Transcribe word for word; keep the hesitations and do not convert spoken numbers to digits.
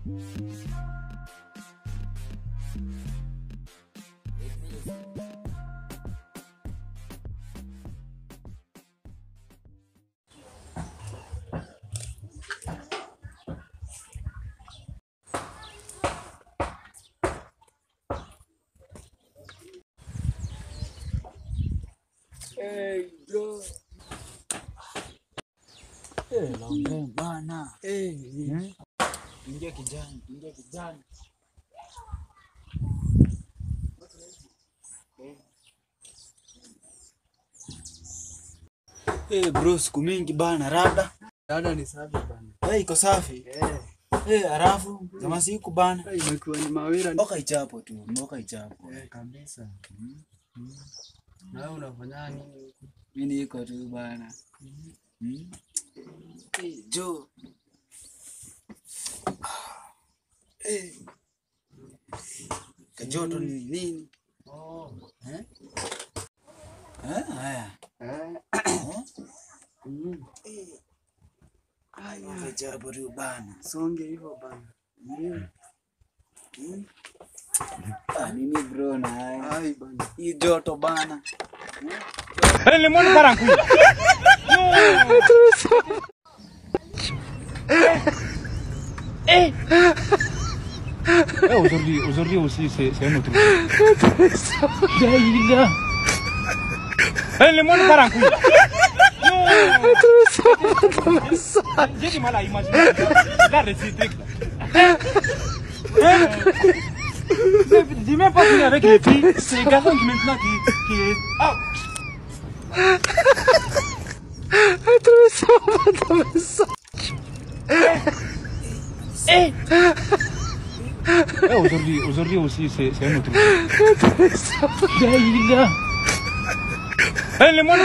Hey bro. Eh, long bana. Eh, ingia kijana, ingia kijana. Eh bro, siku mingi bana, rada. Rada ni safi bana. Eh, iko safi. Eh. Eh, arafu kama siku bana. Eh, imekuwa ni mawira. Mboka ichapo tu, mboka ichapo. Eh, kabisa. Mm. Mm. Na wewe unafanya nini? Mimi niko tu bana. Mm. Eh, jo. Eh. Kajoto ni nini? Oh, Eh? Eh, haya. eh. Mm. Haya, kajabu tu bana. Songe hivyo bana. Mm. Mm. Ah, nini bro na haya? Ai bana. Hii joto bana. Eh, limoni karangu. Eh. Eh, aujourd'hui, aujourd'hui aussi c'est c'est un autre. Daïla. Eh, limoni karangu. J'ai du mal à imaginer. La réciproque. Dis même pas qu'il est avec les filles, c'est les garçons qui maintenant qui, qui est... Ah. Eh. Eh, aujourd'hui, aujourd'hui aussi c'est c'est un autre. Daïla. Eh, le monde